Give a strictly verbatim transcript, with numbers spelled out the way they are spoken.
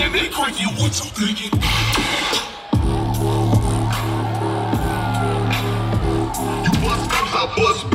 damn it cranky, what you thinking? You bust, I bust.